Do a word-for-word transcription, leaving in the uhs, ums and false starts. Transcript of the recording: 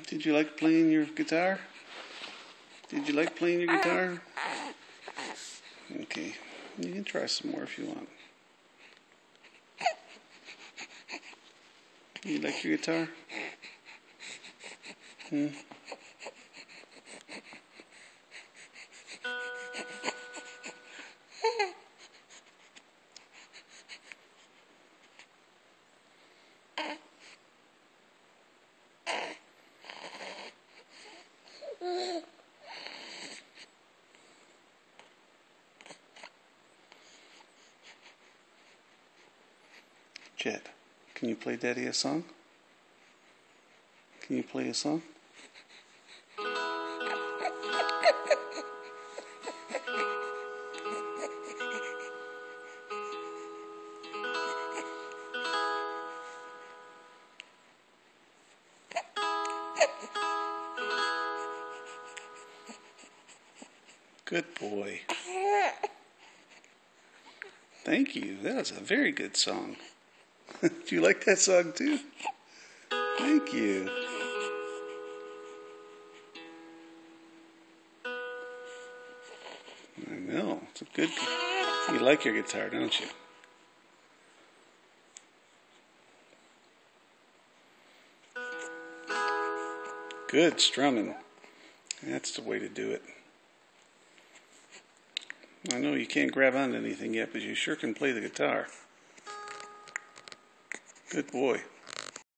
Did you like playing your guitar? Did you like playing your guitar? Okay, you can try some more if you want. You like your guitar? Hmm? Jett, can you play Daddy a song? Can you play a song? Good boy. Thank you. That was a very good song. Do you like that song too? Thank you. I know. It's a good. You like your guitar, don't you? Good strumming. That's the way to do it. I know you can't grab onto anything yet, but you sure can play the guitar. Good boy.